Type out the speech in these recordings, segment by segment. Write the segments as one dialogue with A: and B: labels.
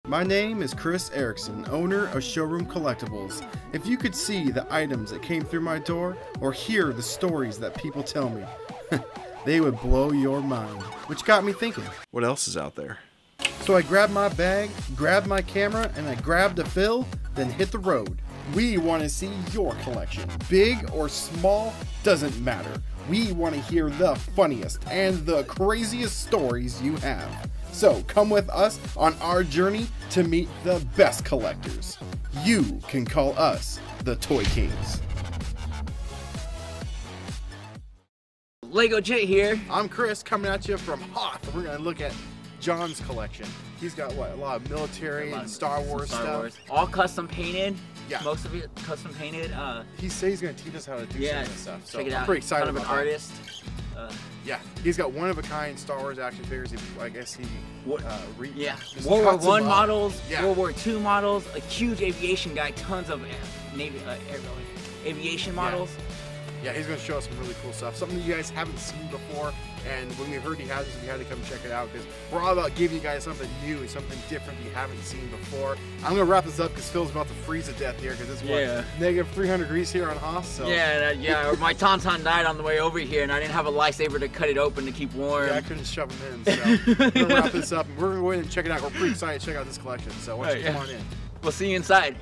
A: My name is Chris Erickson, owner of Showroom Collectibles. If you could see the items that came through my door or hear the stories that people tell me, they would blow your mind. Which got me thinking, what else is out there? So I grabbed my bag, grabbed my camera, and I grabbed a fill, then hit the road. We want to see your collection. Big or small, doesn't matter. We want to hear the funniest and the craziest stories you have. So come with us on our journey to meet the best collectors. You can call us the Toy Kings.
B: Lego Jit here.
A: I'm Chris, coming at you from Hoth. We're going to look at John's collection. He's got what, a lot of military and Star Wars stuff.
B: All custom painted.
A: Yeah.
B: Most of it custom painted.
A: He says he's going to teach us how to do some of this stuff. So
B: check it out.
A: I'm pretty excited
B: kind of
A: about
B: an
A: that.
B: artist.
A: Yeah, he's got one-of-a-kind Star Wars action figures. I guess he
B: World
A: just
B: War
A: cuts
B: I
A: them up.
B: models,
A: Yeah.
B: World War II models, a huge aviation guy, tons of aviation models.
A: Yeah, he's going to show us some really cool stuff. Something that you guys haven't seen before. And when we heard he has this, we had to come check it out because we're all about giving you guys something new and something different that you haven't seen before. I'm going to wrap this up because Phil's about to freeze to death here because it's what, negative 300 degrees here on Hoth. So.
B: Yeah, my Tauntaun died on the way over here and I didn't have a lightsaber to cut it open to keep warm.
A: Yeah, I couldn't shove him in. So we're going to wrap this up and we're going to go in and check it out. We're pretty excited to check out this collection. So why don't you come on in.
B: We'll see you inside.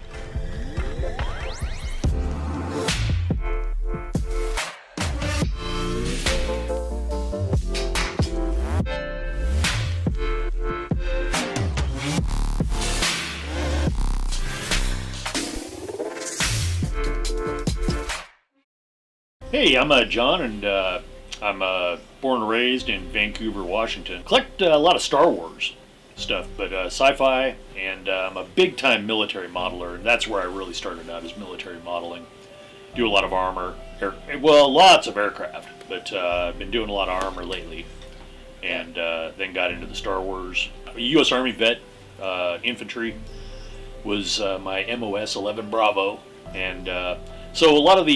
C: Hey, I'm John, and I'm born and raised in Vancouver, Washington. Collect a lot of Star Wars stuff, but sci-fi, and I'm a big-time military modeler, and that's where I really started out, is military modeling. Do a lot of armor, lots of aircraft, but I've been doing a lot of armor lately, and then got into the Star Wars. I'm a U.S. Army vet, infantry, was my MOS 11 Bravo, and so a lot of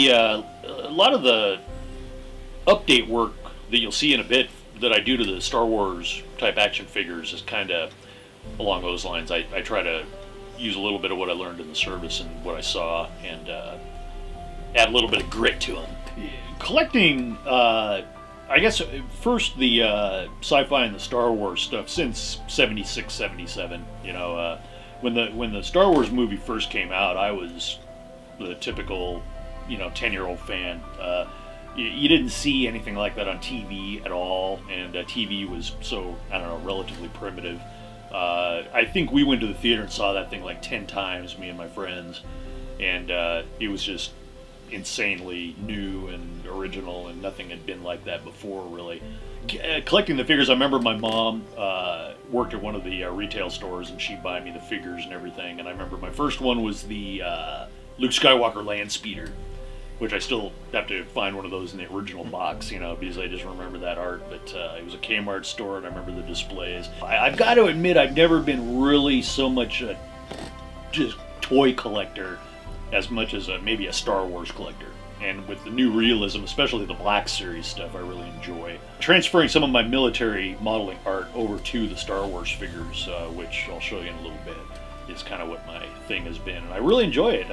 C: the update work that you'll see in a bit that I do to the Star Wars type action figures is kind of along those lines. I try to use a little bit of what I learned in the service and what I saw and add a little bit of grit to them. Collecting, I guess first the sci-fi and the Star Wars stuff since 76, 77. You know, when the Star Wars movie first came out, I was the typical, 10-year-old fan. You didn't see anything like that on TV at all, and TV was so, I don't know, relatively primitive. I think we went to the theater and saw that thing like 10 times, me and my friends, and it was just insanely new and original, and nothing had been like that before, really. Collecting the figures, I remember my mom worked at one of the retail stores, and she'd buy me the figures and everything, and I remember my first one was the Luke Skywalker land speeder, which I still have to find one of those in the original box, because I just remember that art. But it was a Kmart store, and I remember the displays. I've got to admit, I've never been really so much a just toy collector as much as maybe a Star Wars collector. And with the new realism, especially the Black Series stuff, I really enjoy. Transferring some of my military modeling art over to the Star Wars figures, which I'll show you in a little bit, is kind of what my thing has been, and I really enjoy it.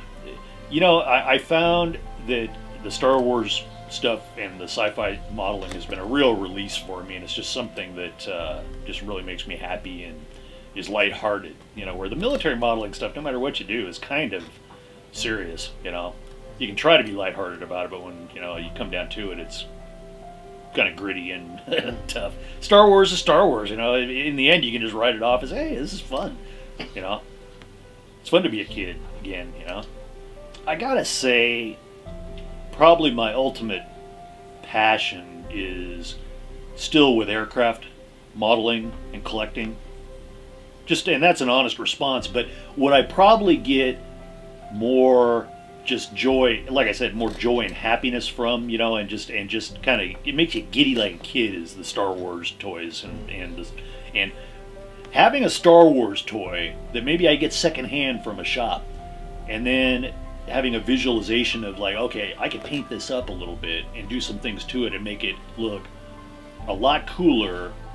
C: I found that the Star Wars stuff and the sci-fi modeling has been a real release for me, and it's just something that just really makes me happy and is lighthearted. Where the military modeling stuff, no matter what you do, is kind of serious. You can try to be lighthearted about it, but when you come down to it, it's kind of gritty and tough. Star Wars is Star Wars. In the end, you can just write it off as, hey, this is fun. It's fun to be a kid again, I gotta say, probably my ultimate passion is still with aircraft modeling and collecting. And that's an honest response, but what I probably get more just joy, like I said, more joy and happiness from, and just kind of, it makes you giddy like a kid, is the Star Wars toys and having a Star Wars toy that maybe I get secondhand from a shop, and then having a visualization of like, okay, I could paint this up a little bit and do some things to it and make it look a lot cooler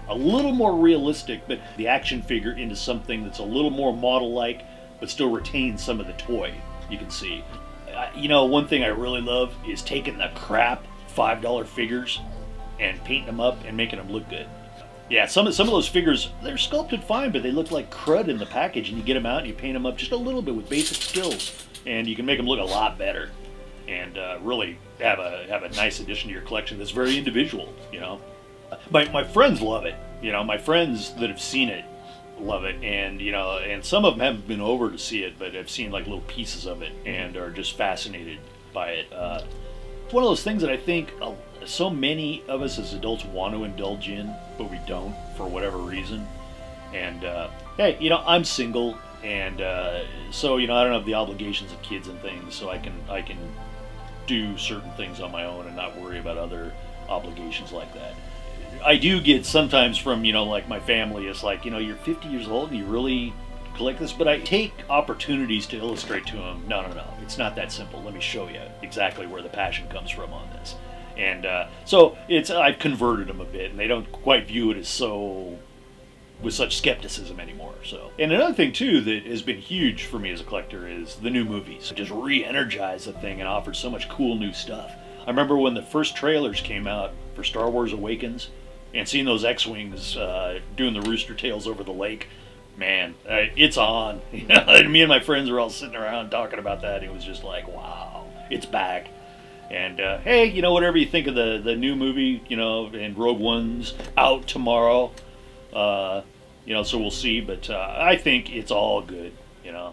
C: a little more realistic, but the action figure into something that's a little more model-like, but still retains some of the toy, you can see. You know, one thing I really love is taking the crap $5 figures and painting them up and making them look good. Yeah, some of those figures, they're sculpted fine, but they look like crud in the package, and you get them out and you paint them up just a little bit with basic skills, and you can make them look a lot better, and really have a nice addition to your collection that's very individual, you know. My friends love it, you know. My friends that have seen it love it, and you know, and some of them haven't been over to see it, but have seen like little pieces of it and are just fascinated by it. It's one of those things that I think so many of us as adults want to indulge in, but we don't for whatever reason. And hey, you know, I'm single, and so you know, I don't have the obligations of kids and things, so I can do certain things on my own and not worry about other obligations like that. I do get sometimes from, you know, like my family, it's like, you know, you're 50 years old and you really collect this, but I take opportunities to illustrate to them, no, it's not that simple. Let me show you exactly where the passion comes from on this. And so I've converted them a bit, and they don't quite view it as so, with such skepticism anymore. So, and another thing too that has been huge for me as a collector is the new movies. Just re-energized the thing and offered so much cool new stuff. I remember when the first trailers came out for Star Wars Awakens, and seeing those X-Wings doing the rooster tails over the lake, man, it's on. You know, and me and my friends were all sitting around talking about that. It was just like, wow, it's back. And hey, you know, whatever you think of the new movie, you know, and Rogue One's out tomorrow, you know, so we'll see. But I think it's all good, you know.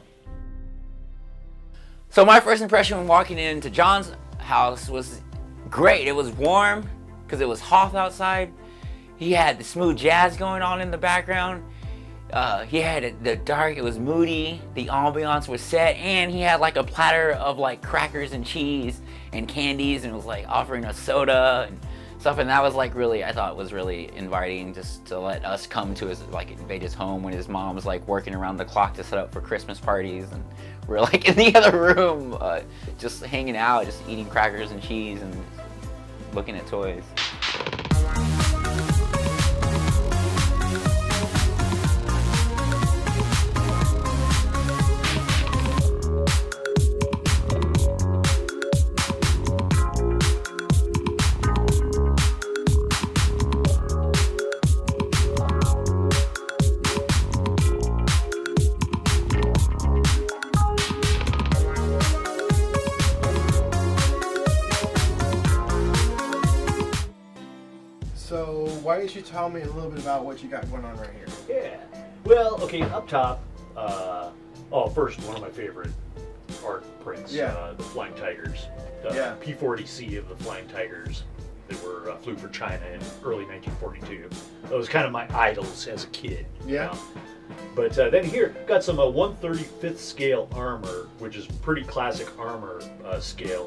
B: So my first impression when walking into John's house was great. It was warm because it was hot outside. He had the smooth jazz going on in the background. He had the dark, it was moody, the ambiance was set, and he had like a platter of like crackers and cheese and candies, and was like offering us soda and stuff, and that was like really, I thought was really inviting, just to let us come to his, like invade his home when his mom was like working around the clock to set up for Christmas parties, and we're like in the other room just hanging out, just eating crackers and cheese and looking at toys.
A: So why don't you tell me a little bit about what you got going on right here?
C: Yeah. Well, okay, up top, oh, first, one of my favorite art prints, the Flying Tigers. The P-40C of the Flying Tigers that flew for China in early 1942. Those kind of my idols as a kid.
A: Yeah.
C: You know? But then here, got some 1/35th scale armor, which is pretty classic armor scale.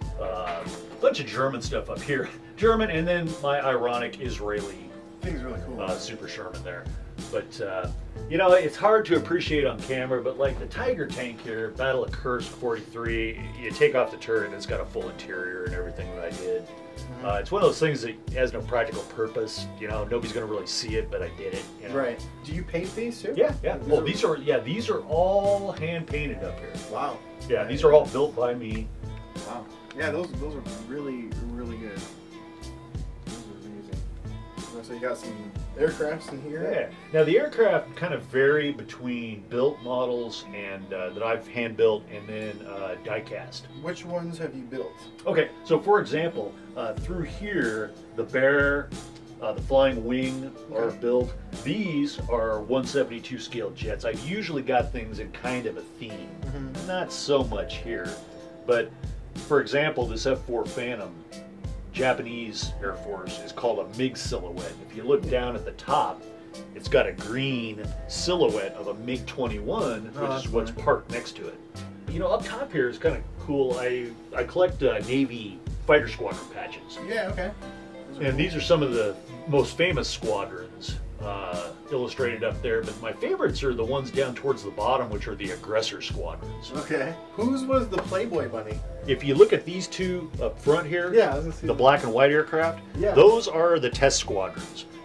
C: Bunch of German stuff up here. German, and then my ironic Israeli.
A: I think it's really cool.
C: Super Sherman there. But, you know, it's hard to appreciate on camera, but like the Tiger tank here, Battle of Kursk 43, you take off the turret, it's got a full interior and everything that I did. Mm-hmm. It's one of those things that has no practical purpose. You know, nobody's going to really see it, but I did it. You know?
A: Right. Do you paint these too?
C: Yeah. Well, these are all hand painted up here.
A: Wow.
C: Yeah, these are all built by me.
A: Wow. Yeah, those are really, really good. Those are amazing. So you got some aircrafts in here?
C: Yeah. Now the aircraft kind of vary between built models and that I've hand built, and then die cast.
A: Which ones have you built?
C: Okay, so for example, through here, the Bear, the Flying Wing are built. These are 1/72 scale jets. I've usually got things in kind of a theme. Mm-hmm. Not so much here, but for example, this F-4 Phantom, Japanese Air Force, is called a MiG silhouette. If you look down at the top, it's got a green silhouette of a MiG-21, which is what's parked next to it. You know, up top here is kind of cool. I collect Navy fighter squadron patches.
A: Yeah, okay.
C: And these are some of the most famous squadrons illustrated up there, but my favorites are the ones down towards the bottom, which are the aggressor squadrons.
A: Okay. Whose was the Playboy bunny?
C: If you look at these two up front here,
A: yeah, I was gonna see
C: the black and white aircraft, those are the test squadrons.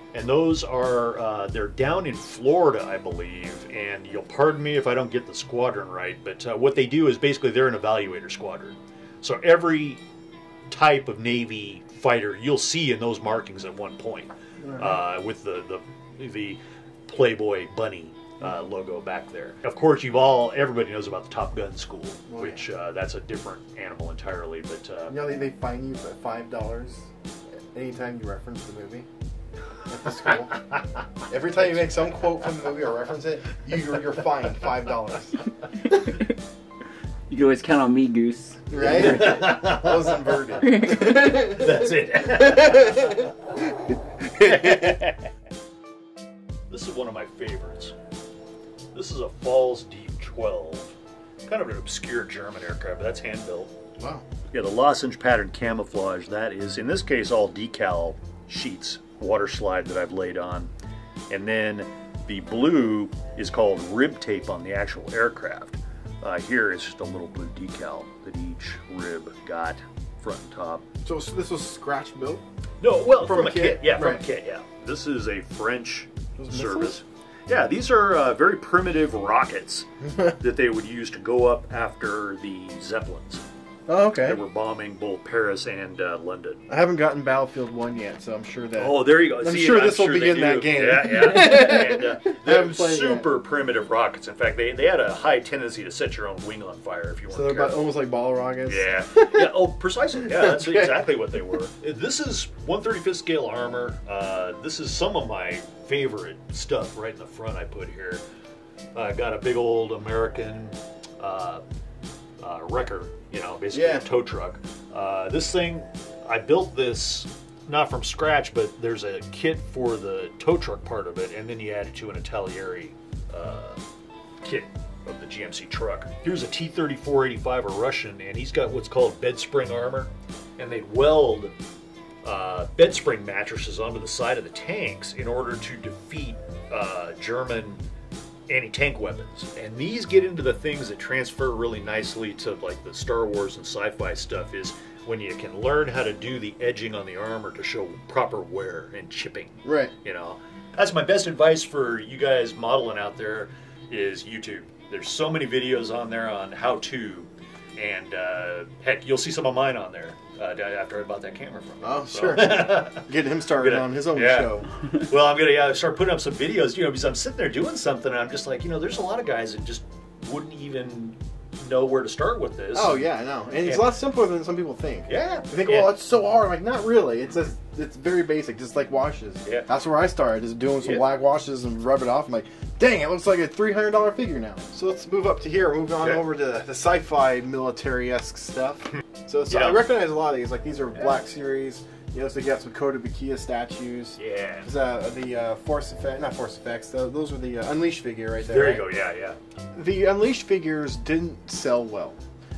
C: And those are, they're down in Florida, I believe. And you'll pardon me if I don't get the squadron right, but what they do is basically they're an evaluator squadron. So every type of Navy fighter you'll see in those markings at one point, with the Playboy bunny logo back there. Of course, everybody knows about the Top Gun school, which that's a different animal entirely. But
A: you know, they fine you for $5 anytime you reference the movie at the school. Every time you make some quote from the movie or reference it, you're fined $5.
D: You can always count on me, Goose.
A: Right? That was inverted.
C: That's it. This is one of my favorites. This is a Falls Deep 12. Kind of an obscure German aircraft, but that's hand-built.
A: Wow.
C: Yeah, the lozenge pattern camouflage, that is, in this case, all decal sheets, water slide that I've laid on. And then the blue is called rib tape on the actual aircraft. Here is just a little blue decal that each rib got, front and top.
A: So this was scratch built?
C: No, well,
A: from a kit?
C: Yeah, from
A: Right.
C: a kit, yeah. This is a French
A: Those
C: service.
A: missiles?
C: Yeah, these are very primitive rockets that they would use to go up after the Zeppelins
A: Oh, okay.
C: that were bombing both Paris and London.
A: I haven't gotten Battlefield 1 yet, so I'm sure that...
C: Oh, there you go.
A: I'm sure this will
C: they
A: begin
C: do.
A: that game.
C: Yeah, yeah. And, they're
A: haven't played
C: super primitive rockets. In fact, they had a high tendency to set your own wing on fire if you weren't
A: So they're
C: careful.
A: almost like ball rockets?
C: Yeah. Yeah. Oh, precisely. Yeah, that's
A: Okay.
C: exactly what they were. This is 1/35th scale armor. This is some of my favorite stuff right in the front I put here. I got a big old American wrecker, you know, basically a tow truck. This thing, I built this not from scratch, but there's a kit for the tow truck part of it, and then you add it to an Italieri kit of the GMC truck. Here's a T-3485, a Russian, and he's got what's called bed spring armor, and they weld bed spring mattresses onto the side of the tanks in order to defeat German anti-tank weapons. And these get into the things that transfer really nicely to like the Star Wars and sci-fi stuff, is when you can learn how to do the edging on the armor to show proper wear and chipping.
A: Right.
C: You know, that's my best advice for you guys modeling out there is YouTube. There's so many videos on there on how to, and heck, you'll see some of mine on there after I bought that camera from him.
A: Oh,
C: So.
A: sure. Get him started on his own show.
C: Well, I'm gonna start putting up some videos, you know, because I'm sitting there doing something, and I'm just like, you know, there's a lot of guys that just wouldn't even know where to start with this.
A: Oh yeah, I know, and it's a lot simpler than some people think.
C: Yeah.
A: They think, well, it's so hard. I'm like, not really. It's very basic, just like washes.
C: Yeah.
A: That's where I started, just doing some black washes and rub it off. I'm like, dang, it looks like a $300 figure now. So let's move up to here. Move on over to the sci-fi military-esque stuff. So I recognize a lot of these. Like these are Black Series. You know, so you got some Kota Bakia statues.
C: Yeah.
A: The Force Effects, not Force Effects. Those were the Unleashed figure right there.
C: There
A: right?
C: you go. Yeah, yeah.
A: The Unleashed figures didn't sell well.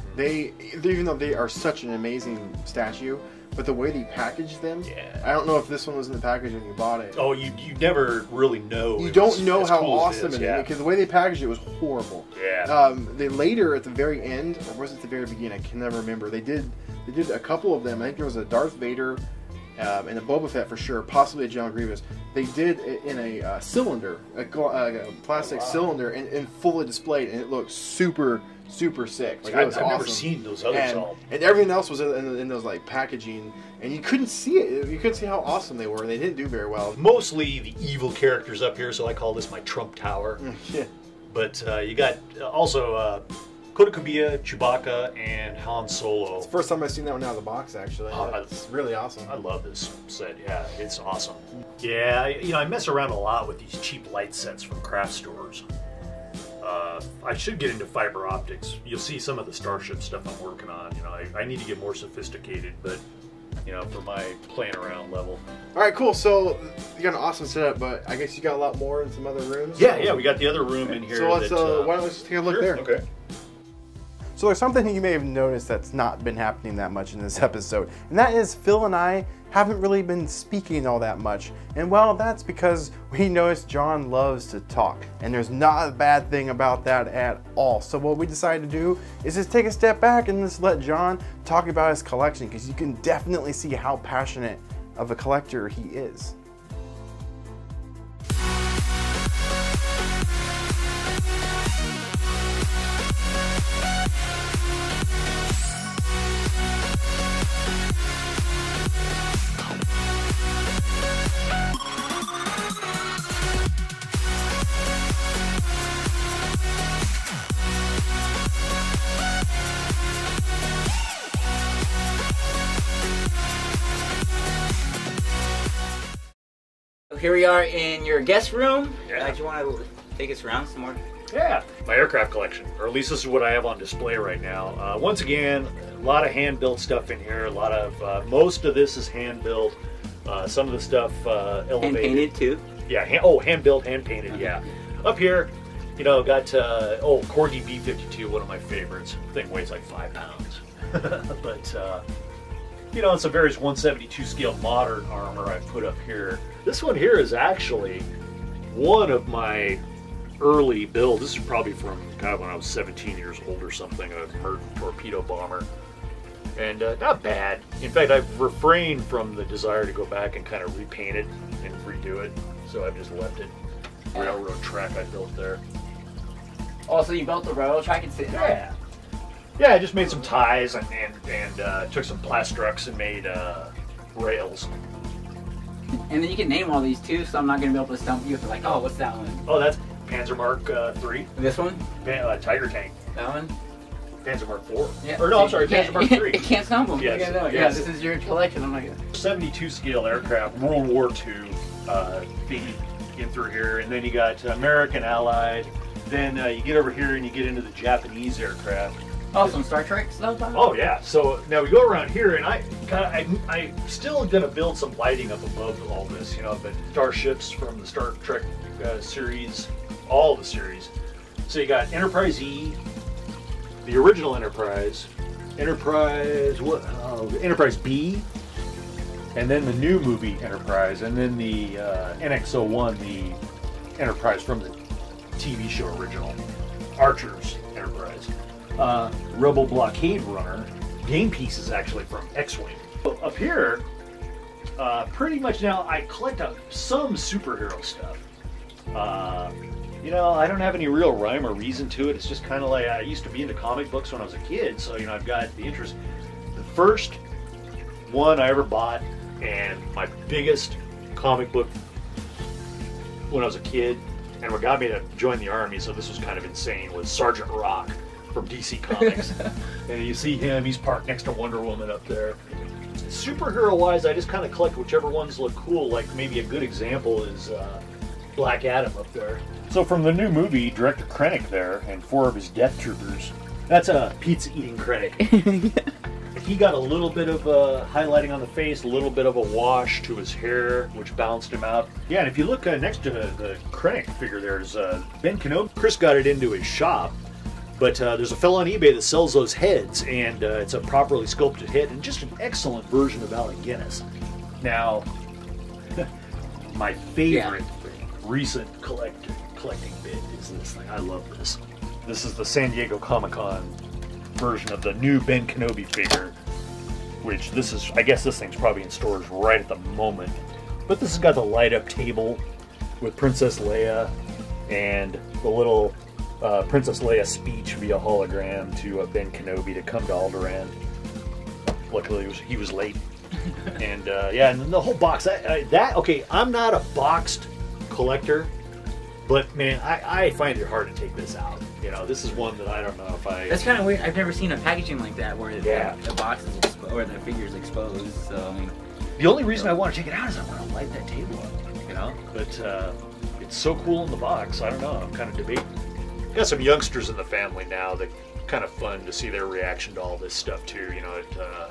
A: Even though they are such an amazing statue, but the way they packaged them, I don't know if this one was in the package when you bought it.
C: Oh, you never really know.
A: You don't know how awesome it is because the way they packaged it was horrible.
C: Yeah.
A: They later at the very end, or was it the very beginning? I can never remember. They did a couple of them. I think there was a Darth Vader and a Boba Fett for sure, possibly a John Grievous. They did it in a cylinder, a plastic cylinder, and fully displayed, and it looked super sick. Like,
C: I've never seen those others all.
A: And everything else was in those like packaging, and you couldn't see it. You couldn't see how awesome they were. They didn't do very well.
C: Mostly the evil characters up here, so I call this my Trump Tower.
A: Yeah.
C: But you got also Kota Bakia, Chewbacca, and Han Solo.
A: It's the first time I've seen that one out of the box, actually. It's really awesome.
C: I love this set. Yeah, it's awesome. Yeah, I mess around a lot with these cheap light sets from craft stores. I should get into fiber optics. You'll see some of the Starship stuff I'm working on. You know, I need to get more sophisticated, but for my playing around level.
A: All right, cool. So you got an awesome setup, but I guess you got a lot more in some other rooms.
C: Yeah, we got the other room in here.
A: So let's why don't we just take a look there?
C: Okay.
A: So there's something you may have noticed that's not been happening that much in this episode, and that is Phil and I haven't really been speaking all that much. And well, that's because we noticed John loves to talk, and there's not a bad thing about that at all. So what we decided to do is just take a step back and just let John talk about his collection, because you can definitely see how passionate of a collector he is.
B: here we are in your guest room.
C: Yeah.
B: Do you want to take us around some more?
C: Yeah, my aircraft collection, or at least this is what I have on display right now. Once again, a lot of hand-built stuff in here. A lot of most of this is hand-built. Some of the stuff elevated.
B: Hand-painted too?
C: Yeah, hand-built, hand-painted, yeah. Up here, you know, got Corgi B-52, one of my favorites. The thing weighs like 5 pounds. But, you know, it's a various 172 scale modern armor I put up here. This one here is actually one of my early builds. This is probably from, God, when I was 17 years old or something, a Merton torpedo bomber. And not bad. In fact, I've refrained from the desire to go back and kind of repaint it and redo it. So I've just left it. Railroad track I built there.
B: Also, you built the railroad track and sitting
C: Yeah. Yeah, I just made some ties and took some plastrucks and made rails.
B: And then you can name all these too, so I'm not going to be able to stump you if you're like, oh, what's that one?
C: Oh, that's Panzer Mark 3.
B: This one?
C: Tiger Tank.
B: That one?
C: Panzer Mark 4.
B: Yeah.
C: Or no, I'm sorry, Panzer Mark 3.
B: You can't stump them.
C: Yes.
B: Yeah,
C: Yes.
B: this is your collection. I'm like,
C: 72 scale aircraft, World War II theme in through here. And then you got American Allied. Then you get over here and you get into the Japanese aircraft.
B: oh, some Star Trek stuff?
C: Oh yeah, so now we go around here and I'm still gonna build some lighting up above all this, you know, the starships from the Star Trek series, all the series. So you got Enterprise E, the original Enterprise, Enterprise B, and then the new movie Enterprise, and then the NX-01, the Enterprise from the TV show original, Archer's Enterprise. Rebel Blockade Runner, game pieces actually from X-Wing. Up here, pretty much now I collect some superhero stuff. You know, I don't have any real rhyme or reason to it. It's just kind of like I used to be into comic books when I was a kid, so you know I've got the interest. The first one I ever bought and my biggest comic book when I was a kid, and what got me to join the army, so this was kind of insane, was Sergeant Rock from DC Comics. And you see him, he's parked next to Wonder Woman up there. Superhero wise, I just kind of collect whichever ones look cool. Like maybe a good example is Black Adam up there. So from the new movie, director Krennic there and 4 of his Death Troopers. That's a pizza eating Krennic. He got a little bit of highlighting on the face, a little bit of a wash to his hair, which balanced him out. Yeah, and if you look next to the Krennic figure, there's Ben Kenobi. Chris got it into his shop. But there's a fellow on eBay that sells those heads, and it's a properly sculpted head, and just an excellent version of Alec Guinness. Now, my favorite recent collecting bit is this thing. I love this. This is the San Diego Comic-Con version of the new Ben Kenobi figure, which this is, I guess this thing's probably in stores right at the moment. But this has got the light-up table with Princess Leia and the little Princess Leia speech via hologram to Ben Kenobi to come to Alderaan. Luckily, he was late. And yeah, and the whole box. Okay, I'm not a boxed collector, but man, I find it hard to take this out. You know, this is one that I don't know if I.
B: That's kind of weird. I've never seen a packaging like that where
C: Yeah.
B: the box is or the figure's exposed. So I mean,
C: The only reason I want to take it out is I want to light that table up. You know, but it's so cool in the box. I don't know. I'm kind of debating. Got some youngsters in the family now that kind of fun to see their reaction to all this stuff too. You know, it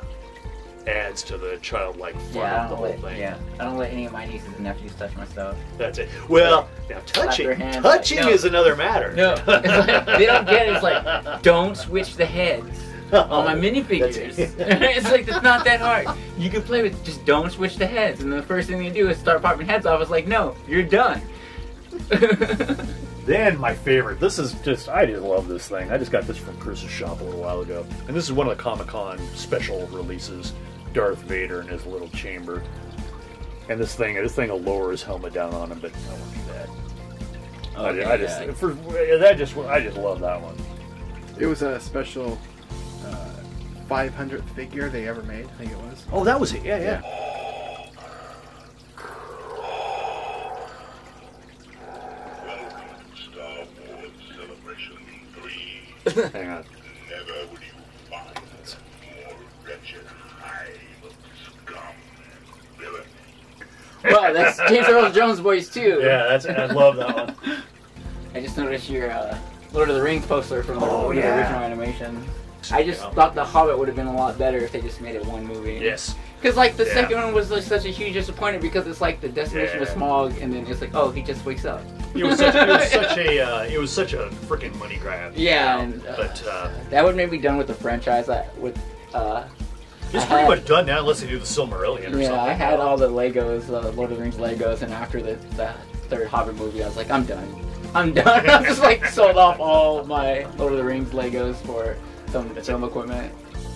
C: adds to the childlike fun of the whole thing.
B: Yeah, I don't let any of my nieces and nephews touch my stuff.
C: That's it. Well, now touching is another matter.
B: No, it's like, they don't get it. It's like, don't switch the heads on my minifigures. It's like, it's not that hard. You can play with, just don't switch the heads. And the first thing you do is start popping heads off. It's like, no, you're done.
C: Then my favorite, I just love this thing. I just got this from Chris's shop a little while ago. And this is one of the Comic-Con special releases, Darth Vader in his little chamber. And this thing will lower his helmet down on him, but I won't do that. I just love that one.
A: It was a special 500th figure they ever made, I think it was.
C: Oh, that was it. Yeah. Hang on.
E: Never would you find a more wretched hive of scum and villainy.
D: Well, that's James Earl Jones' voice too.
C: Yeah, I love that one.
D: I just noticed your Lord of the Rings poster from the
C: Oh,
D: original
C: yeah.
D: animation. I just thought The Hobbit would have been a lot better if they just made it one movie.
C: Yes.
D: Because like the second one was like such a huge disappointment because it's like the destination was
C: Yeah.
D: smog and then it's like, oh, he just wakes up.
C: It was such a freaking money grab.
D: Yeah,
C: you know?
D: and
C: But
D: that would maybe be done with the franchise.
C: it's pretty much done now, unless they do the Silmarillion or something.
D: Yeah, I had all the Legos, Lord of the Rings Legos, and after the third Hobbit movie, I was like, I'm done. I just like sold off all my Lord of the Rings Legos for some film equipment.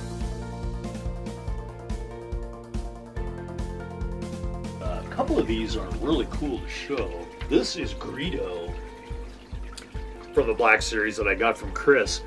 C: A couple of these are really cool to show. This is Greedo from the Black Series that I got from Chris.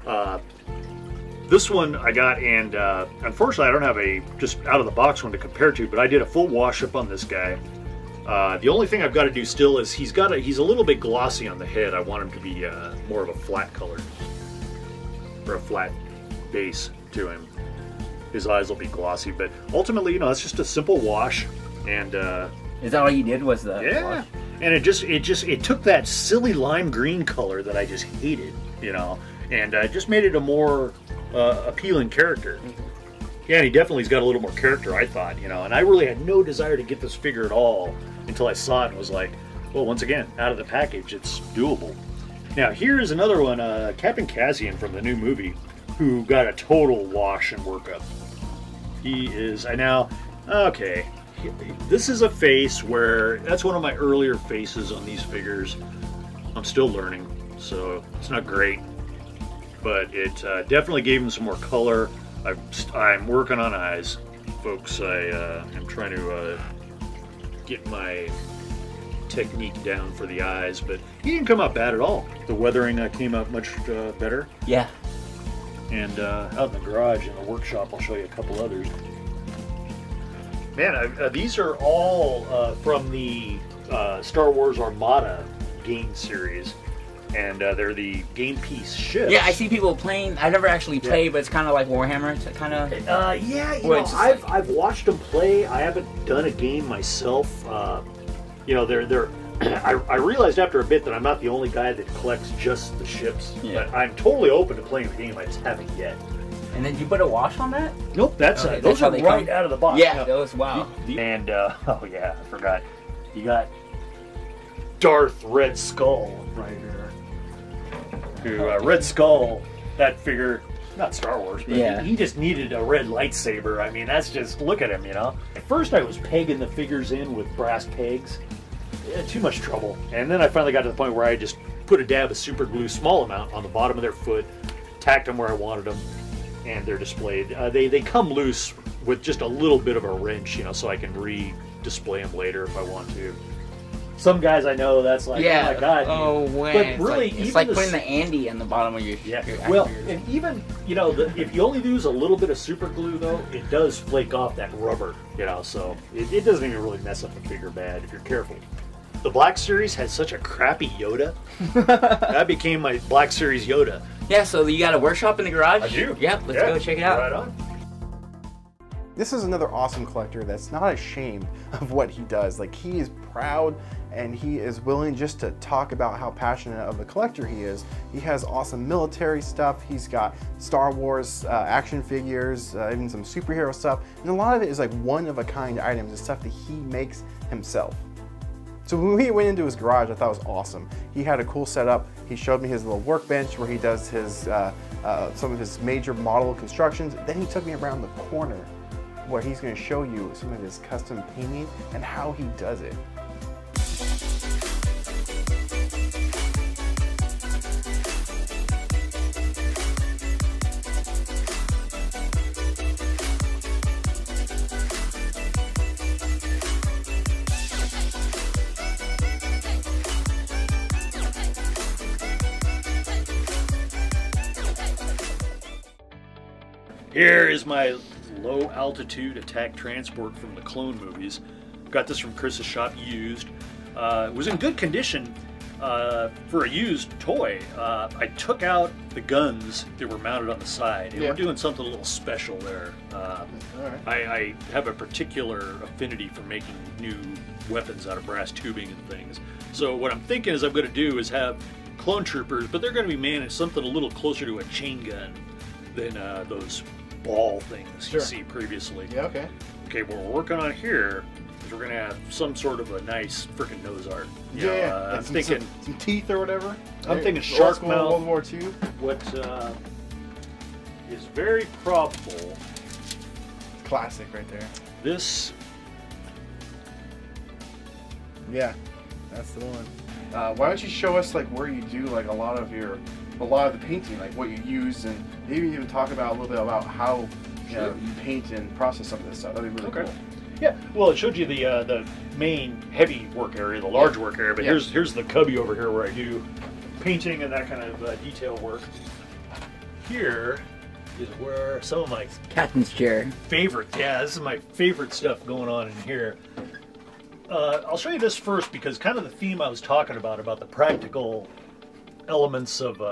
C: This one I got, and unfortunately I don't have a just out of the box one to compare to, but I did a full wash up on this guy. The only thing I've got to do still is he's a little bit glossy on the head. I want him to be more of a flat color, or a flat base to him. His eyes will be glossy, but ultimately, it's just a simple wash. And
D: Is that all you did? Was the
C: yeah, and it took that silly lime green color that I just hated, and just made it a more appealing character. Yeah, and he definitely's got a little more character, I thought, and I really had no desire to get this figure at all until I saw it and was like, well, once again, out of the package, it's doable. Now, here's another one, Captain Cassian from the new movie, who got a total wash and workup. He is, okay, this is a face where, that's one of my earlier faces on these figures. I'm still learning, so it's not great, but it definitely gave him some more color. I'm working on eyes, folks. I am trying to get my technique down for the eyes, but he didn't come out bad at all. The weathering came out much better.
D: Yeah.
C: And out in the garage, in the workshop, I'll show you a couple others. Man, these are all from the Star Wars Armada game series. And they're the game piece ships.
D: Yeah, I see people playing. I never actually played, but it's kind of like Warhammer. It's kind of.
C: I've watched them play. I haven't done a game myself. They're. I realized after a bit that I'm not the only guy that collects just the ships.
D: Yeah.
C: But I'm totally open to playing the game. I just haven't yet.
D: And then you put a wash on that?
C: Nope, those
D: how
C: are
D: they
C: right
D: come.
C: out of the box.
D: Yeah, those. Wow.
C: And I forgot. You got Darth Red Skull right here. Red Skull, that figure, not Star Wars, but he just needed a red lightsaber. I mean, that's just, look at him, At first I was pegging the figures in with brass pegs. Too much trouble. And then I finally got to the point where I just put a dab of super glue, small amount, on the bottom of their foot, tacked them where I wanted them, and they're displayed. They come loose with just a little bit of a wrench, so I can re-display them later if I want to. Some guys I know, that's like, oh my god.
D: Oh, man.
C: But really,
D: it's like putting the Andy on the bottom of your
C: well, and even, if you only use a little bit of super glue, though, it does flake off that rubber, so it doesn't even really mess up the figure bad if you're careful. The Black Series had such a crappy Yoda. That became my Black Series Yoda.
D: Yeah, so you got a workshop in the garage?
C: I do.
D: Yep, let's go check it out.
C: Right on.
A: This is another awesome collector that's not ashamed of what he does. Like, he is proud and he is willing just to talk about how passionate of a collector he is. He has awesome military stuff. He's got Star Wars action figures, even some superhero stuff. And a lot of it is like one-of-a-kind items and stuff that he makes himself. So when we went into his garage, I thought it was awesome. He had a cool setup. He showed me his little workbench where he does his some of his major model constructions. Then he took me around the corner where he's going to show you some of his custom painting and how he does it.
C: Here is my low altitude attack transport from the Clone movies. Got this from Chris's shop used. It was in good condition. for a used toy, I took out the guns that were mounted on the side, and we're doing something a little special there. I have a particular affinity for making new weapons out of brass tubing and things. So what I'm thinking is I'm going to do is have clone troopers, but they're going to be managed something a little closer to a chain gun than those ball things you see previously.
A: Yeah, okay.
C: Okay, what we're working on here is we're going to have some sort of a nice freaking nose art.
A: I'm
C: thinking
A: some teeth or whatever.
C: I'm thinking shark mouth.
A: World War II.
C: What is very probable.
A: Classic right there.
C: This.
A: Yeah, that's the one. Why don't you show us like where you do like a lot of the painting, like what you use, and maybe even talk about a little bit about how you paint and process some of this stuff. That'd be really cool.
C: Yeah, well, it showed you the main heavy work area, the large work area, but here's the cubby over here where I do painting and that kind of detail work. Here is where some of my
D: Captain's chair.
C: this is my favorite stuff going on in here. I'll show you this first because kind of the theme I was talking about the practical elements of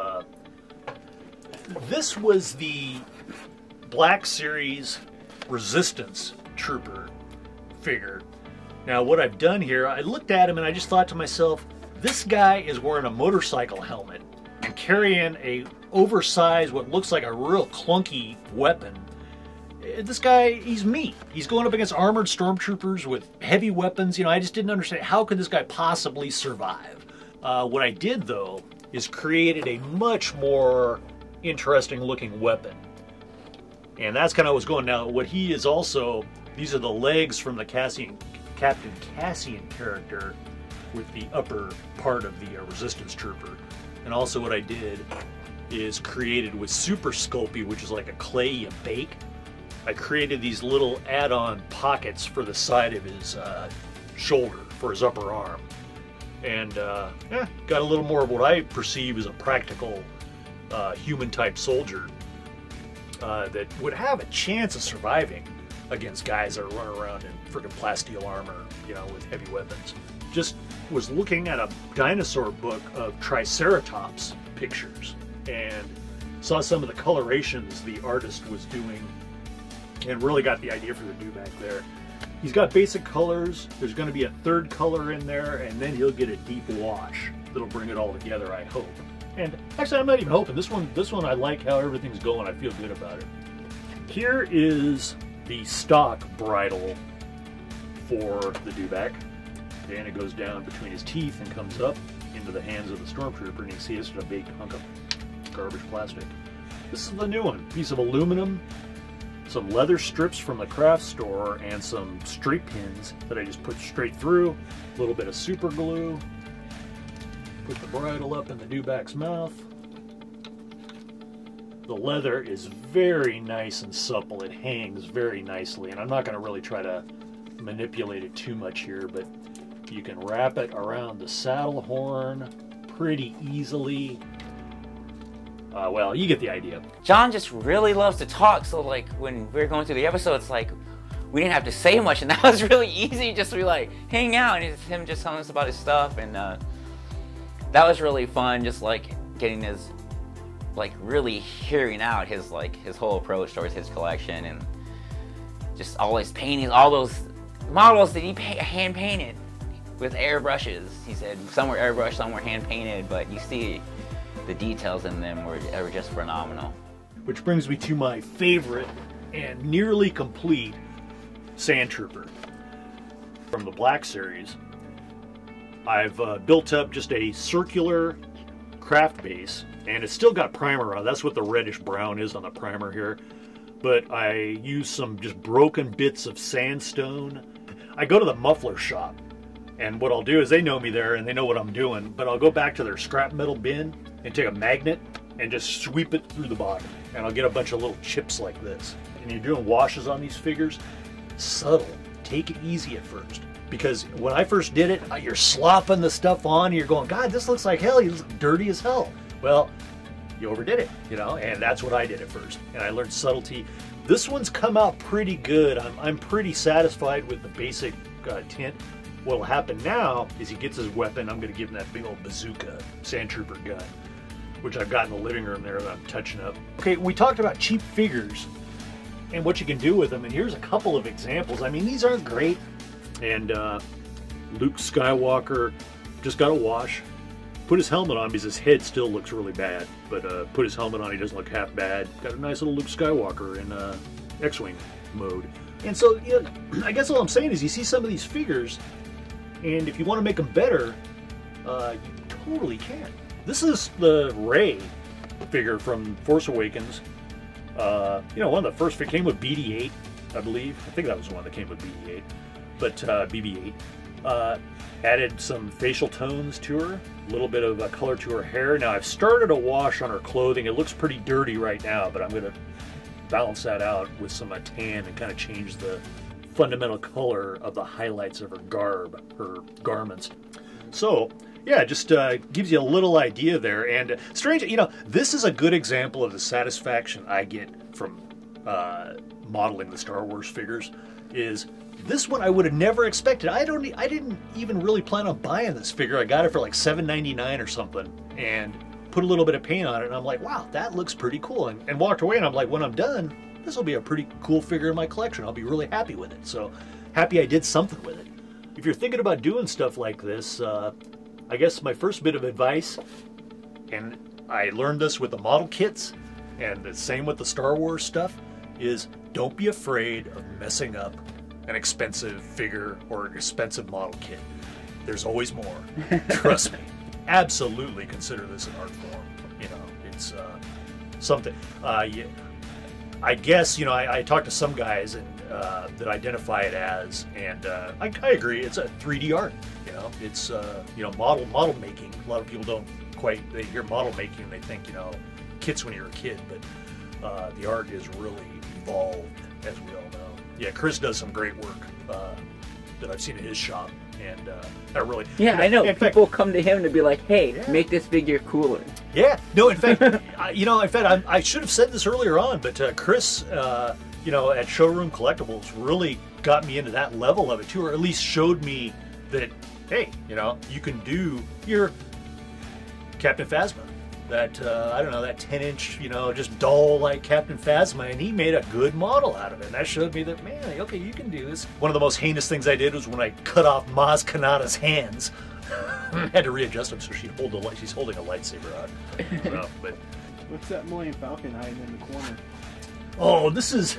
C: this was the Black Series Resistance Trooper figure. Now what I've done here, I looked at him and I just thought to myself, this guy is wearing a motorcycle helmet and carrying a oversized, what looks like a real clunky weapon. This guy, he's me. He's going up against armored stormtroopers with heavy weapons. You know, I just didn't understand, how could this guy possibly survive? What I did, though, is created a much more interesting looking weapon. And that's kind of what's going now. What he is also, these are the legs from the Captain Cassian character with the upper part of the Resistance Trooper. And also what I did is created with Super Sculpey, which is like a clay you bake. I created these little add-on pockets for the side of his shoulder, for his upper arm. And got a little more of what I perceive as a practical human-type soldier that would have a chance of surviving against guys that run around in freaking plasteel armor, you know, with heavy weapons. Just was looking at a dinosaur book of Triceratops pictures and saw some of the colorations the artist was doing and really got the idea for the dewback there. He's got basic colors, there's going to be a third color in there, and then he'll get a deep wash that'll bring it all together, I hope. And actually, I'm not even hoping. This one I like how everything's going. I feel good about it. Here is the stock bridle for the dewback. And it goes down between his teeth and comes up into the hands of the stormtrooper, and you can see it's just a big hunk of garbage plastic. This is the new one. Piece of aluminum, some leather strips from the craft store, and some straight pins that I just put straight through. A little bit of super glue. Put the bridle up in the dewback's mouth. The leather is very nice and supple. It hangs very nicely, and I'm not going to really try to manipulate it too much here, but you can wrap it around the saddle horn pretty easily. Well, you get the idea.
B: John just really loves to talk, so like when we were going through the episodes, like we didn't have to say much, and that was really easy, just to be like hang out, and it's him just telling us about his stuff, and that was really fun, just like getting his, like really hearing out his whole approach towards his collection, and just always painting all those models that he hand painted with airbrushes. He said some were airbrushed, some were hand painted, but you see the details in them were just phenomenal.
C: Which brings me to my favorite and nearly complete Sand Trooper from the Black Series. I've built up just a circular craft base, and it's still got primer on. That's what the reddish brown is on the primer here. But I use some just broken bits of sandstone. I go to the muffler shop, and what I'll do is they know me there and they know what I'm doing, but I'll go back to their scrap metal bin and take a magnet and just sweep it through the bottom, and I'll get a bunch of little chips like this. And you're doing washes on these figures, subtle. Take it easy at first, because when I first did it, you're slopping the stuff on and you're going, God, this looks like hell. You look dirty as hell. Well, you overdid it, you know, and that's what I did at first, and I learned subtlety. This one's come out pretty good. I'm pretty satisfied with the basic tint. What'll happen now is he gets his weapon. I'm going to give him that big old bazooka sand trooper gun, which I've got in the living room there that I'm touching up. Okay, we talked about cheap figures and what you can do with them, and here's a couple of examples. I mean, these aren't great. And Luke Skywalker just got a wash. Put his helmet on because his head still looks really bad, but put his helmet on, he doesn't look half bad. Got a nice little Luke Skywalker in X-Wing mode. And so, you know, I guess all I'm saying is you see some of these figures, and if you want to make them better, you totally can. This is the Rey figure from Force Awakens. You know, one of the first came with BD-8, I believe. I think that was the one that came with BD-8, but BB-8. Added some facial tones to her, a little bit of color to her hair. Now I've started a wash on her clothing. It looks pretty dirty right now, but I'm going to balance that out with some tan and kind of change the fundamental color of the highlights of her garb, her garments. So yeah, just gives you a little idea there. And strange, you know, this is a good example of the satisfaction I get from modeling the Star Wars figures. Is this one I would have never expected. I didn't even really plan on buying this figure. I got it for like $7.99 or something, and put a little bit of paint on it, and I'm like, wow, that looks pretty cool. And walked away, and I'm like, when I'm done, this will be a pretty cool figure in my collection. I'll be really happy with it. So happy I did something with it. If you're thinking about doing stuff like this, I guess my first bit of advice, and I learned this with the model kits, and the same with the Star Wars stuff, is don't be afraid of messing up an expensive figure or an expensive model kit. There's always more. Trust me. Absolutely consider this an art form. You know, it's something. I guess, you know, I talked to some guys and that identify it as, and I agree. It's a 3D art. You know, it's you know, model making. A lot of people don't quite. They hear model making and they think, you know, kits when you're a kid, but the art is really evolved, as we all know. Yeah, Chris does some great work that I've seen in his shop, and I really...
D: Yeah,
C: you know,
D: I know. People
C: fact,
D: come to him to be like, hey,
C: yeah,
D: make this figure cooler.
C: Yeah, no, in fact, you know, I should have said this earlier on, but Chris, you know, at Showroom Collectibles really got me into that level of it too, or at least showed me that, hey, you know, you can do your Captain Phasma. That, I don't know, that 10-inch, you know, just doll like Captain Phasma, and he made a good model out of it. And that showed me that, man, okay, you can do this. One of the most heinous things I did was when I cut off Maz Kanata's hands. I had to readjust them so she's holding a lightsaber out. So, but
A: What's that Millennium Falcon hiding in the corner?
C: oh, this is...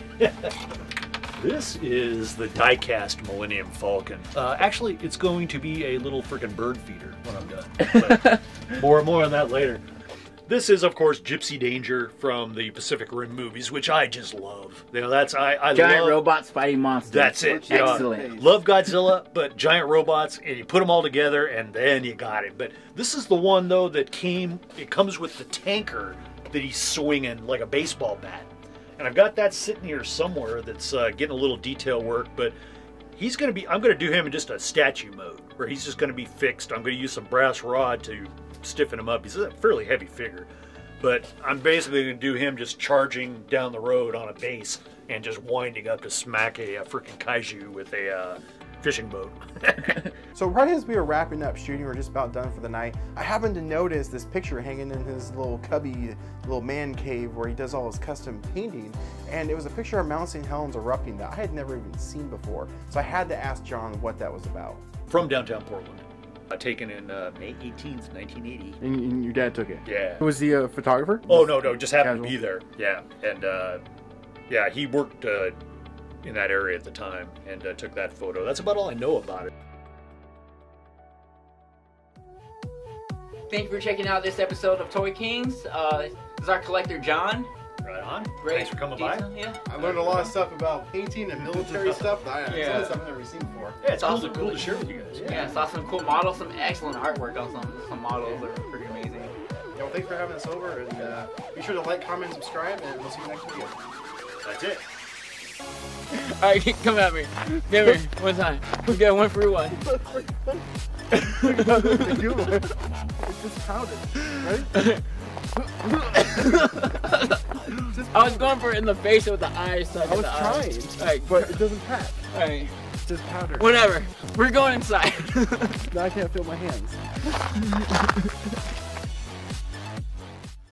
C: This is the die-cast Millennium Falcon. Actually, it's going to be a little freaking bird feeder when I'm done. But more on that later. This is, of course, Gypsy Danger from the Pacific Rim movies, which I just love. You know, that's I
D: Giant
C: love,
D: robots fighting monsters.
C: That's it. You know,
D: Excellent.
C: love Godzilla, but giant robots, and you put them all together, and then you got it. But this is the one though that it comes with the tanker that he's swinging like a baseball bat. And I've got that sitting here somewhere that's getting a little detail work, but I'm going to do him in just a statue mode, where he's just going to be fixed. I'm going to use some brass rod to stiffen him up. He's a fairly heavy figure, but I'm basically going to do him just charging down the road on a base and just winding up to smack a freaking kaiju with a fishing boat.
A: So right as we were wrapping up shooting, we're just about done for the night, I happened to notice this picture hanging in his little cubby, little man cave where he does all his custom painting, and it was a picture of Mount St. Helens erupting that I had never even seen before. So I had to ask John what that was about.
C: From downtown Portland. Taken in May 18th, 1980.
A: And your dad took it?
C: Yeah.
A: Was he a photographer?
C: Oh, no, just happened
A: Casual?
C: to be there. Yeah, and yeah, he worked in that area at the time and took that photo. That's about all I know about it.
D: Thank you for checking out this episode of Toy Kings. This is our collector, John.
C: Right on.
D: Great.
C: Thanks for coming by.
D: Yeah.
A: I learned a lot of stuff about painting and military stuff that
D: Yeah.
A: some stuff I've never seen before.
C: Yeah, it's
D: Awesome.
C: cool to share with you guys.
D: Yeah, saw some cool models, some excellent artwork on some models that are pretty amazing.
A: Yeah, well, thanks for having us over, and be sure to like, comment, and subscribe, and we'll see you next video.
C: That's it.
D: Alright, come at me. Give me one time. We got one for one.
A: It's just powder, right?
D: I was going for it in the face with the eyes. So
A: I was trying,
D: Alright,
A: but it doesn't pack.
D: Alright.
A: his powder.
D: Whatever. We're going inside.
A: Now I can't feel my hands.